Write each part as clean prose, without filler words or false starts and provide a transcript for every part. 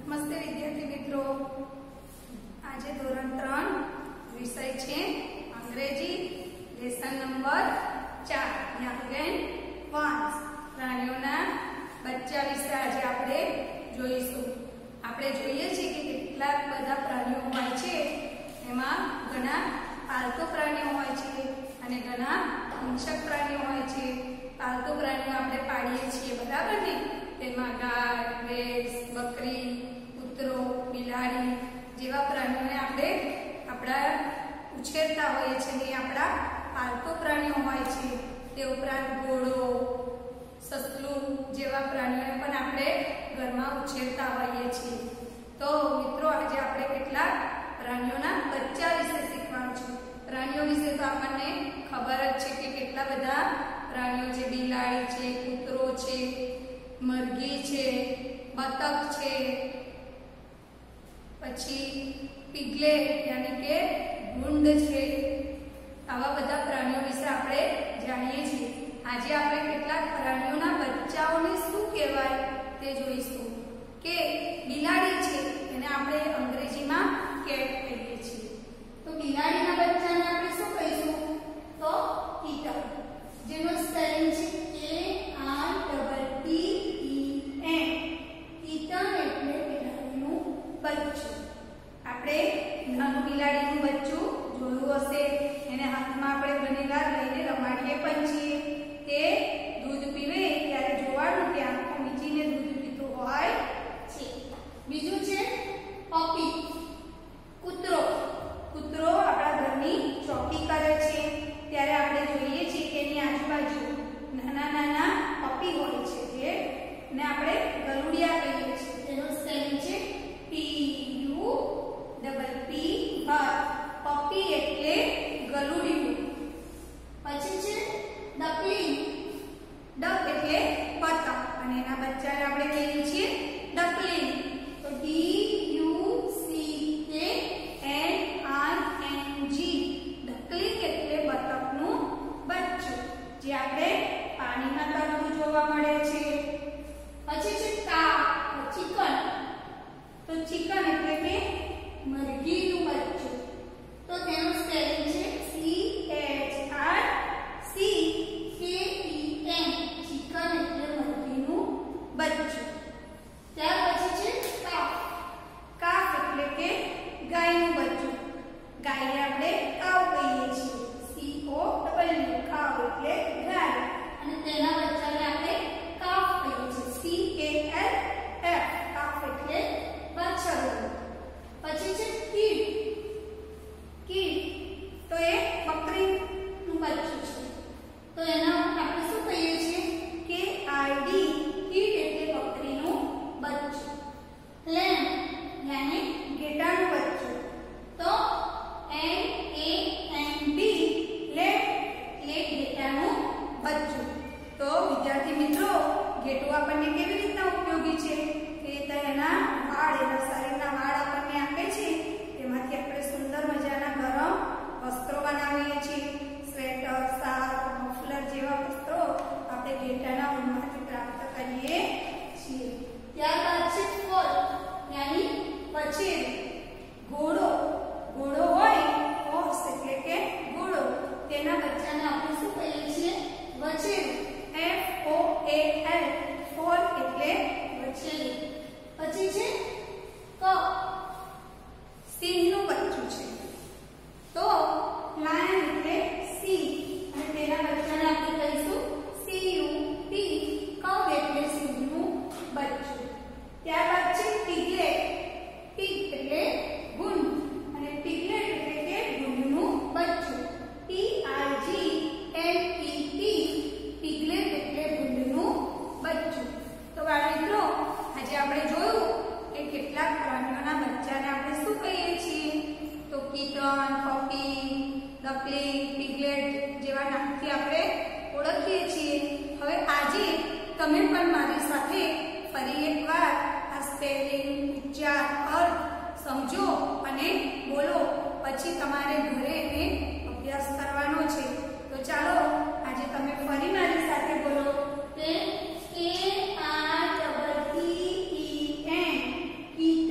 નમસ્તે વિદ્યાર્થી મિત્રો, આજે ધોરણ 3 વિષય છે અંગ્રેજી, lesson number 4 young and ones. પ્રાણીઓના બચ્ચા વિશે આજે આપણે જોઈશું. આપણે જોઈએ છીએ કે કેટલાક બધા પ્રાણીઓ હોય છે, એમાં ઘણા પાલતુ પ્રાણીઓ હોય છે અને ઘણા હિંસક પ્રાણીઓ હોય છે. પાલતુ પ્રાણીઓ આપણે પાળીએ છીએ, બરાબર ને? તેમાં ગાય, ભેંસ, બકરી, કૂતરો, બિલાડી જેવા પ્રાણીઓને આપણે આપણા ઉછેરતા હોઈએ છીએ, એ આપણા પાલતુ પ્રાણીઓ હોય છે. તે ઉપરાંત ઘોડો, સસલું જેવા પ્રાણીઓને પણ આપણે ઘરમાં ઉછેરતા હોઈએ છીએ. તો મિત્રો, આજે આપણે કેટલાક પ્રાણીઓના બચ્ચા વિશે શીખવાનું છે. પ્રાણીઓ વિશે તો આપણને ખબર જ છે કે કેટલા બધા પ્રાણીઓ છે. બિલાડી છે, કૂતરો છે, મરઘી છે, બતક છે, પછી પીગલેટ યાની કે ભૂંડ છે. આવા બધા પ્રાણીઓ વિશે આપણે જાણીએ છીએ. આજે આપણે કેટલાક પ્રાણીઓના બચ્ચાઓને શું કહેવાય તે જોઈશું. કે બિલાડી છે, એને આપણે અંગ્રેજીમાં કેટ કહીએ છીએ. તો બિલાડીના બચ્ચાને આપણે શું કહીશું? તો કિટન, જેનો સ્પેલિંગ છે KITTEN. કિટન એટલે બિલાડીનું બચ્ચું. આપણે નાનું બિલાડીનું બચ્ચું જોયું હશે. એને હાથમાં આપણે ઘણી વાર લઈને રમાડીએ પણ છીએ. તે દૂધ પીવે ત્યારે જોવાનું કે આંખો મીચીને દૂધ પીતું હોય છે. બીજું છે પપી, કૂતરો. કૂતરો આપણા ઘરની ચોકી કરે છે ત્યારે આપણે જોઈએ છીએ કે એની આજુબાજુ નાના નાના પપી હોય છે, જેને આપણે ગલુડિયા કહીએ છીએ. તેનો સ્પેલિંગ છે PUPPY. પપી એટલે ગલુડિયું. પછી છે ડકલિંગ. ડક એટલે બતક અને એના બચ્ચાને આપણે કહીએ છીએ ડકલિંગ. તો DUCKNING. ડકલિંગ એટલે બતકનું બચ્ચું, જે આપણે પાણીમાં તરતું જોવા મળે છે. પછી છે ચિકન. તો ચિકન એટલે કે મરઘીનું બચ્ચું. તો તેનું સ્પેલિંગ છે CHRCKEN. ચિકન એટલે મરઘીનું બચ્ચું. ત્યાર પછી છે કાફ. કાફ એટલે કે ગાયનું બચ્ચું. ગાયને આપણે કાવ કહીએ છીએ. COW. કાવ એટલે ગાય અને તેના બચ્ચાને આપણે કાફ કહીએ છીએ. CALF. કાફ એટલે વાછરડું. પછી છે કીટ. કીટ તો એ બકરીનું બચ્ચું છે. તો એના આપણે શું કહીએ છીએ? KID. કીટ એટલે બકરીનું બચ્ચું. લેમ્બ યાની ઘેટાનું બચ્ચું. તો LAMB. લેમ્બ એટલે ઘેટાનું બચ્ચું. તો વિદ્યાર્થી મિત્રો, ઘેટું આપણને કેવી રીતના ઉપયોગી છે? કે તેના વાળ, એના શરીરના વાળ આપણને આપે છે. તેમાંથી આપણે સુંદર મજાના ગરમ વસ્ત્રો બનાવીએ છીએ. સ્વેટર, શાલ, મફલર જેવા વસ્ત્રો આપણે ઘેટાના ઊનમાંથી પ્રાપ્ત કરીએ છીએ. ત્યારબાદ છે ફોલ યાની પછેરી. ઘોડો. ઘોડો હોય હોર્સ એટલે કે ઘોડો, તેના બચ્ચાને આપણે શું કહીએ છીએ? વછેરું. FOAL. ફોલ એટલે વછેરું. પછી છે કપ. સિંહનું બચ્ચું છે. તો લાયન એટલે સિંહ અને તેના બચ્ચાને આપણે કહીશું CUP. કપ એટલે સિંહનું બચ્ચું. ત્યારબાદ છે પીગલેટ. પીગ એટલે ભૂંડ અને પીગલેટ એટલે કે ભૂંડનું બચ્ચું. PIGLET. પીગલેટ એટલે ભૂંડનું બચ્ચું. તો બાળમિત્રો, આજે આપણે જોયું કે કેટલાક પ્રાણીઓના બચ્ચાને આપણે શું કહીએ છીએ? તો કિટન, પપી, ડકલિંગ, પીગલેટ જેવા નામથી આપણે ઓળખીએ છીએ. હવે આજે તમે પણ મારી સાથે ફરી એકવાર આ સ્પેલિંગ, ઉચ્ચાર, અર્થ સમજો અને બોલો. પછી તમારે ઘરે એને અભ્યાસ કરવાનો છે. તો ચાલો આજે તમે ફરી મારી સાથે બોલો. તે KITTEN.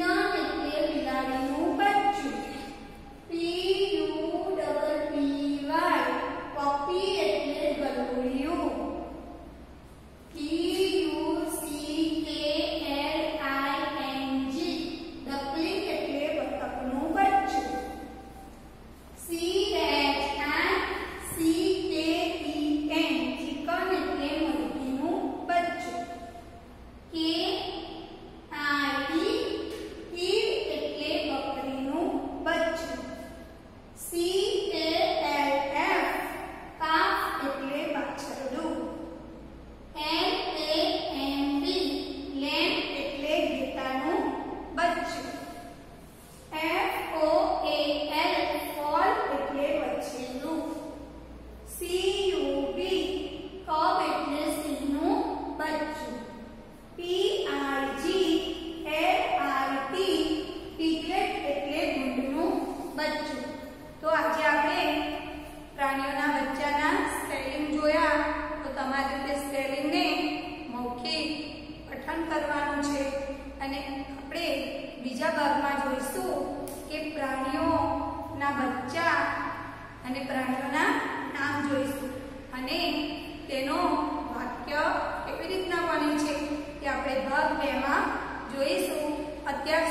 અને પ્રાણીઓના નામ જોઈશું અને તેનો વાક્ય કેવી રીતના બને છે તે આપણે ભાગ 2 માં જોઈશું. અત્યાર